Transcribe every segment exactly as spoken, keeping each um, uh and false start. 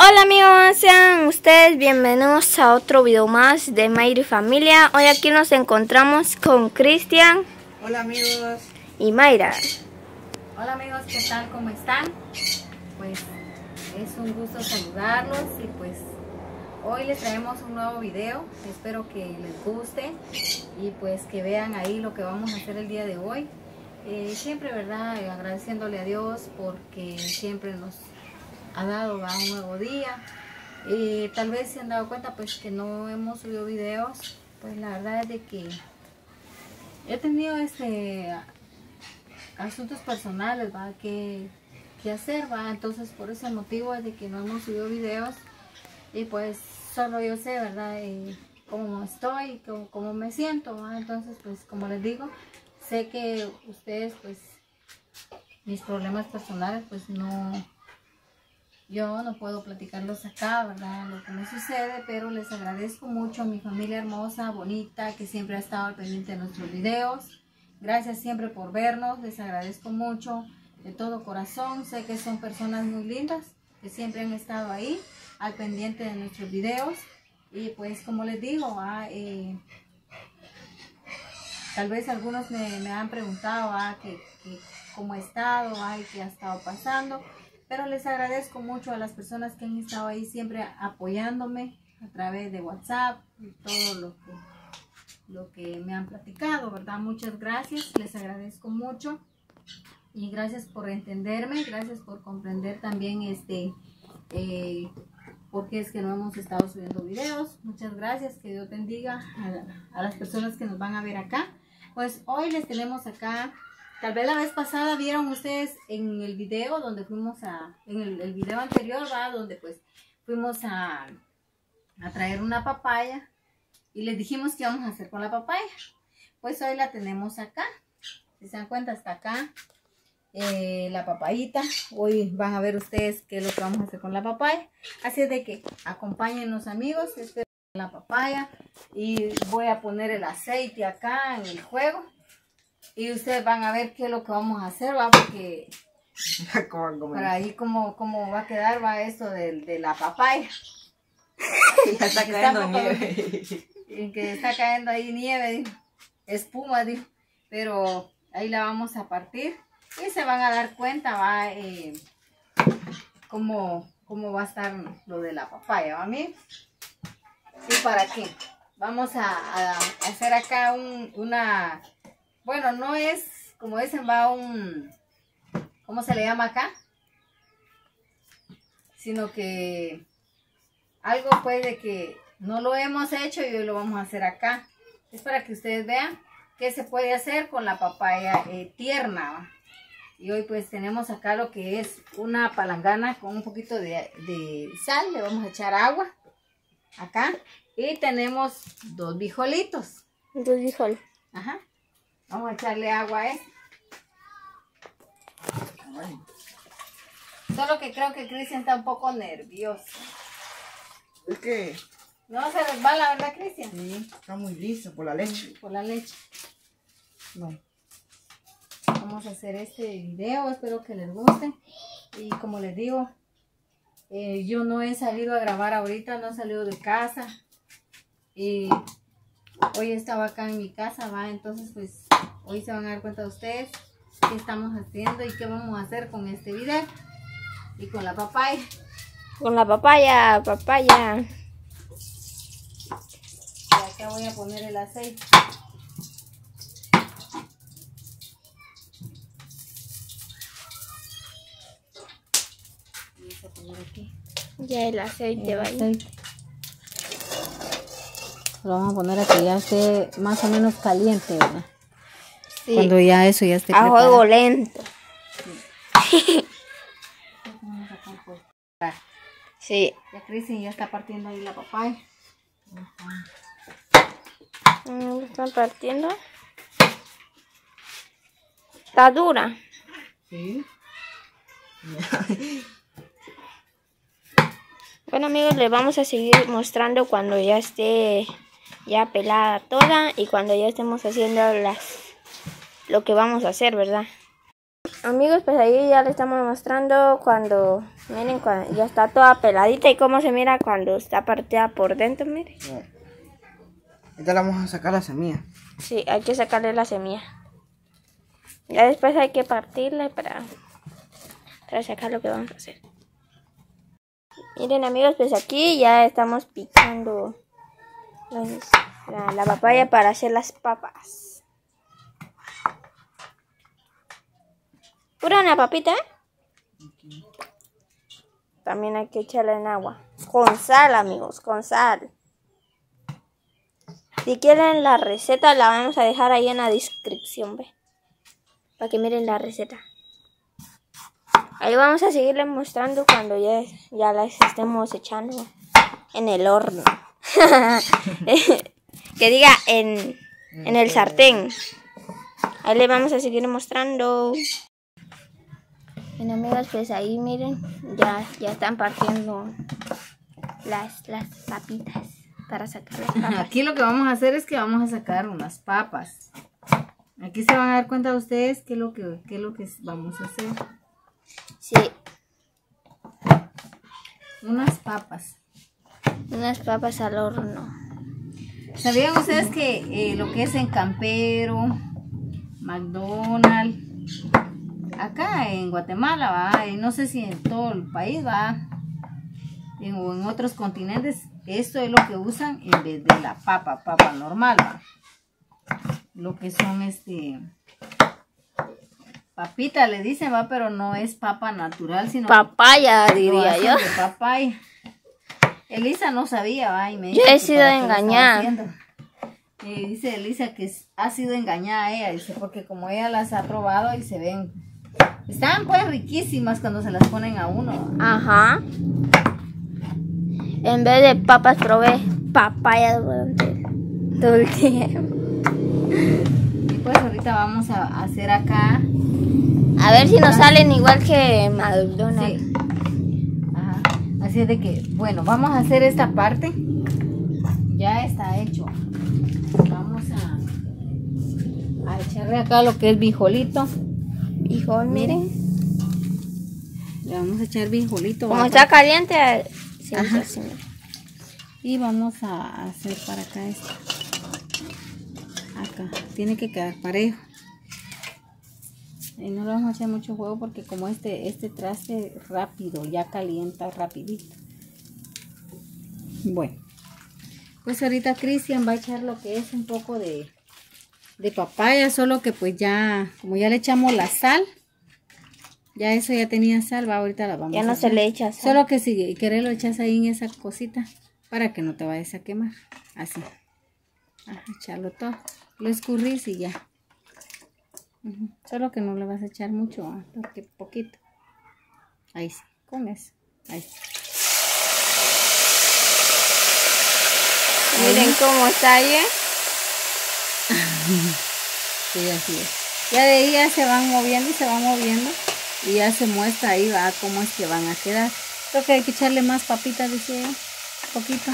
Hola amigos, sean ustedes bienvenidos a otro video más de Mayra y Familia. Hoy aquí nos encontramos con Cristian. Hola amigos. Y Mayra. Hola amigos, ¿qué tal? ¿Cómo están? Pues es un gusto saludarlos y pues hoy les traemos un nuevo video. Espero que les guste y pues que vean ahí lo que vamos a hacer el día de hoy. Eh, siempre, ¿verdad? Eh, agradeciéndole a Dios porque siempre nos ha dado ¿va? un nuevo día. Eh, tal vez se han dado cuenta pues que no hemos subido videos. Pues la verdad es de que he tenido este asuntos personales ¿va? Que, que hacer, ¿va? Entonces por ese motivo es de que no hemos subido videos. Y pues solo yo sé, ¿verdad? Eh, cómo estoy, cómo, cómo me siento, ¿va? Entonces pues como les digo, sé que ustedes pues mis problemas personales pues no, yo no puedo platicarlos acá, ¿verdad? Lo que me sucede, pero les agradezco mucho a mi familia hermosa, bonita, que siempre ha estado al pendiente de nuestros videos. Gracias siempre por vernos, les agradezco mucho de todo corazón. Sé que son personas muy lindas, que siempre han estado ahí al pendiente de nuestros videos. Y pues como les digo, ah, eh, tal vez algunos me, me han preguntado ah, que, que cómo he estado, ah, y qué ha estado pasando. Pero les agradezco mucho a las personas que han estado ahí siempre apoyándome a través de WhatsApp y todo lo que, lo que me han platicado, ¿verdad? Muchas gracias, les agradezco mucho y gracias por entenderme, gracias por comprender también este, eh, por qué es que no hemos estado subiendo videos. Muchas gracias, que Dios bendiga a, a las personas que nos van a ver acá. Pues hoy les tenemos acá. Tal vez la vez pasada vieron ustedes en el video donde fuimos a, en el, el video anterior, ¿va? Donde pues fuimos a, a traer una papaya y les dijimos qué vamos a hacer con la papaya. Pues hoy la tenemos acá, si se dan cuenta está acá eh, la papayita. Hoy van a ver ustedes qué es lo que vamos a hacer con la papaya. Así es de que acompáñennos amigos, espero la papaya y voy a poner el aceite acá en el juego. Y ustedes van a ver qué es lo que vamos a hacer, va, porque para ahí cómo, cómo va a quedar, va esto de, de la papaya. Ya está cayendo nieve. Y que está cayendo ahí nieve, dijo, espuma, dijo. Pero ahí la vamos a partir y se van a dar cuenta, va, eh, cómo, cómo va a estar lo de la papaya, ¿va, amigos? ¿Y para qué? Vamos a, a hacer acá un, una... Bueno, no es, como dicen, va un, ¿cómo se le llama acá? Sino que algo pues de que no lo hemos hecho y hoy lo vamos a hacer acá. Es para que ustedes vean qué se puede hacer con la papaya eh, tierna, ¿va? Y hoy pues tenemos acá lo que es una palangana con un poquito de, de sal. Le vamos a echar agua acá. Y tenemos dos bijolitos. Dos hijos. Ajá. Vamos a echarle agua a esto. Solo que creo que Cristian está un poco nervioso. ¿Es que? No se resbala, ¿verdad, Cristian? Sí, está muy liso por la leche. Por la leche. No. Vamos a hacer este video, espero que les guste. Y como les digo, eh, yo no he salido a grabar ahorita, no he salido de casa. Y hoy estaba acá en mi casa, va, entonces pues hoy se van a dar cuenta ustedes qué estamos haciendo y qué vamos a hacer con este video y con la papaya. Con la papaya, papaya. Y acá voy a poner el aceite. Vamos a poner aquí. Ya el aceite El va ahí. aceite. Lo vamos a poner a que ya esté más o menos caliente, ¿verdad? Sí. Cuando ya eso ya esté A preparado. juego lento. Sí. Ya Cristian ya está partiendo ahí la papaya. ¿Me están partiendo? Está dura. Sí. Bueno amigos, les vamos a seguir mostrando cuando ya esté ya pelada toda y cuando ya estemos haciendo las lo que vamos a hacer, ¿verdad? Amigos, pues ahí ya les estamos mostrando cuando Miren, cuando ya está toda peladita y cómo se mira cuando está partida por dentro, miren. Ahorita le vamos a sacar la semilla. Sí, hay que sacarle la semilla. Ya después hay que partirla para, para sacar lo que vamos a hacer. Miren amigos, pues aquí ya estamos picando la, la papaya para hacer las papas. Pura una papita, ¿eh? Okay. También hay que echarle en agua. Con sal, amigos, con sal. Si quieren la receta, la vamos a dejar ahí en la descripción, ¿ve? Para que miren la receta. Ahí vamos a seguirles mostrando cuando ya, ya las estemos echando en el horno. Que diga en, en el sartén. Ahí les vamos a seguir mostrando. Bueno amigos, pues ahí miren, ya, ya están partiendo las, las papitas para sacar las papas. Aquí lo que vamos a hacer es que vamos a sacar unas papas. Aquí se van a dar cuenta ustedes qué es lo que, qué es lo que vamos a hacer. Sí. Unas papas. Unas papas al horno. ¿Sabían ustedes que eh, lo que es en Campero, McDonald's, acá en Guatemala, va, y no sé si en todo el país, va, en, o en otros continentes, esto es lo que usan en vez de la papa, papa normal, va. Lo que son este papita le dicen, va, pero no es papa natural, sino papaya, diría yo. De papaya. Elisa no sabía, va, y me dice yo he sido engañada. Y dice Elisa que ha sido engañada ella, dice, porque como ella las ha probado y se ven, están pues riquísimas cuando se las ponen a uno. Ajá. En vez de papas probé papaya durante todo el tiempo. Y pues ahorita vamos a hacer acá. A ver si nos salen igual que McDonald's. Sí. Ajá. Así es de que, bueno, vamos a hacer esta parte. Ya está hecho. Vamos a, a echarle acá lo que es bijolito. Bijol, miren. Le vamos a echar bijolito. Como está caliente, sí, así, y vamos a hacer para acá esto. Acá, tiene que quedar parejo. Y no le vamos a echar mucho juego porque como este, este traste rápido, ya calienta rapidito. Bueno, pues ahorita Cristian va a echar lo que es un poco de, de papaya, solo que pues ya, como ya le echamos la sal, ya eso ya tenía sal, va, ahorita la vamos ya a no hacer. Se le echa sal. Solo que si querés lo echas ahí en esa cosita para que no te vayas a quemar, así. Ajá, echarlo todo, lo escurrís y ya. Uh-huh. Solo que no le vas a echar mucho, ¿eh? Porque poquito. Ahí sí, con eso. Ahí sí. Miren ¿Sí? cómo está ahí. Sí, así es. Ya de ahí ya se van moviendo y se van moviendo. Y ya se muestra ahí, va, cómo es que van a quedar. Creo que hay que echarle más papitas, decía yo. Poquito.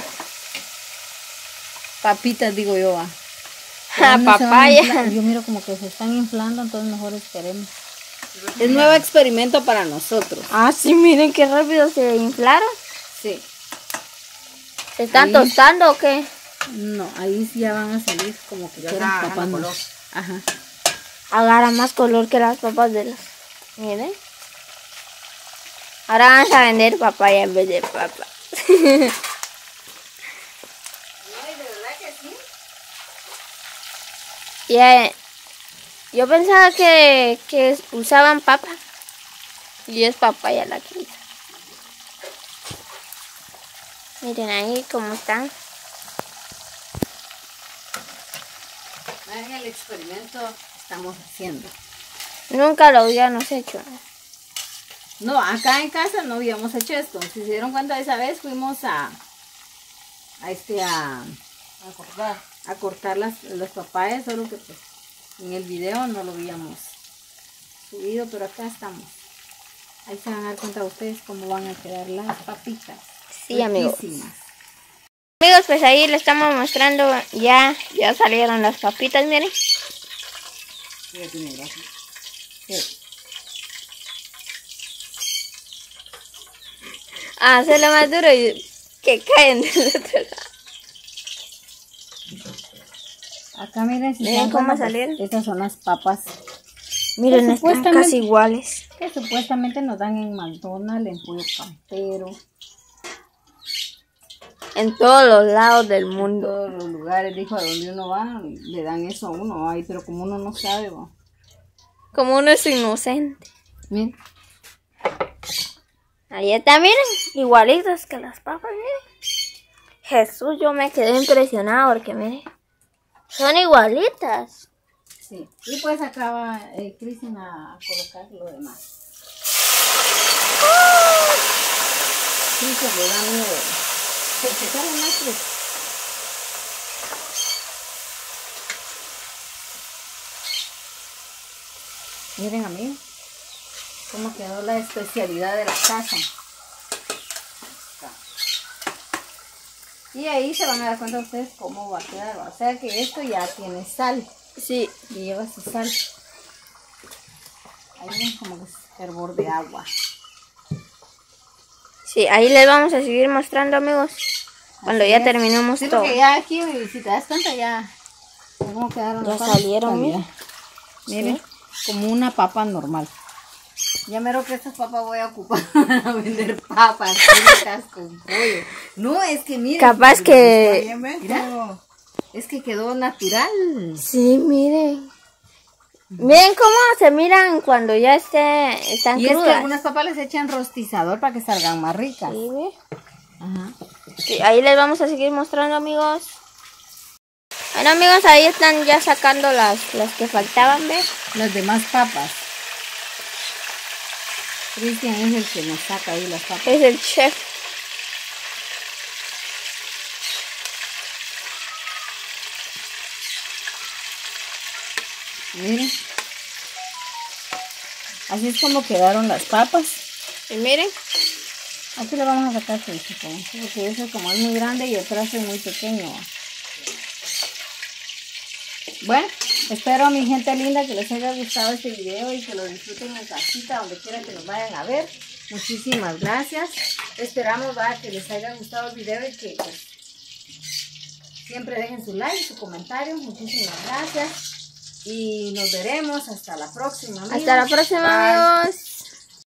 Papitas, digo yo, va. No papaya. Yo miro como que se están inflando, entonces mejor esperemos. Es nuevo experimento para nosotros. Ah, sí, miren qué rápido se inflaron. Sí. ¿Se están ahí tostando o qué? No, ahí sí ya van a salir como que quieran papas. Ajá. Agarra más color que las papas de las. Miren. Ahora vamos a vender papaya en vez de papas. Yeah. Yo pensaba que, que usaban papa y es papaya la que usa. Miren ahí cómo están. Miren el experimento que estamos haciendo. Nunca lo habíamos hecho. No, acá en casa no habíamos hecho esto. Si se dieron cuenta, esa vez fuimos a a este a, a cortar. a cortar las, las papayas, solo que pues en el video no lo habíamos subido, pero acá estamos. Ahí se van a dar cuenta ustedes cómo van a quedar las papitas. Sí, amigos. Amigos, pues ahí le estamos mostrando, ya, ya salieron las papitas, miren. Sí, tiene gracia. Sí. a hacerlo más duro y que caen del otro lado. Acá miren, si Miren se dan cómo cuenta, pues, salieron. estas son las papas Miren, que están supuestamente- casi iguales. que supuestamente nos dan en McDonald's, en Pollo Campero, En todos los lados del en mundo. todos los lugares, dijo, a donde uno va, le dan eso a uno, ay, pero como uno no sabe, va. Como uno es inocente. Miren, Ahí está, miren. Igualitos que las papas, miren. Jesús, yo me quedé impresionado porque miren. Son igualitas. sí. Y pues acá va eh, Cristian a colocar lo demás. Cristian le da miedo. Se secaron más tres. Miren, amigos, cómo quedó la especialidad de la casa. Y ahí se van a dar cuenta ustedes cómo va a quedar. O sea que esto ya tiene sal. Sí. Y lleva su sal. Ahí ven como que es hervor de agua. Sí, ahí les vamos a seguir mostrando, amigos. Cuando Así ya es. terminemos Sí, todo. porque ya aquí, si te das cuenta, ya. ¿Cómo quedaron Ya las papas? salieron, Mira. mira. Miren, como una papa normal. Ya mero que estas papas voy a ocupar a vender papas fritas con pollo. No, es que miren. Capaz que... Bien, ven, Mira. todo. Es que quedó natural. Sí, miren. Miren cómo se miran cuando ya esté, están Y es que crudas. algunas papas les echan rostizador para que salgan más ricas. Sí, ve. Ajá. Sí, ahí les vamos a seguir mostrando, amigos. Bueno, amigos, ahí están ya sacando las, las que faltaban, ¿ves? Las demás papas. Cristian es el que nos saca ahí las papas. Es el chef. Miren. Así es como quedaron las papas. Y miren. Aquí le vamos a sacar el chicón, porque ese como es muy grande y el trazo es muy pequeño. Bueno, espero a mi gente linda que les haya gustado este video y que lo disfruten en casita, donde quiera que nos vayan a ver. Muchísimas gracias. Esperamos ¿va? que les haya gustado el video y que pues, siempre dejen su like, su comentario. Muchísimas gracias. Y nos veremos hasta la próxima. Amigos. Hasta la próxima, Bye. amigos.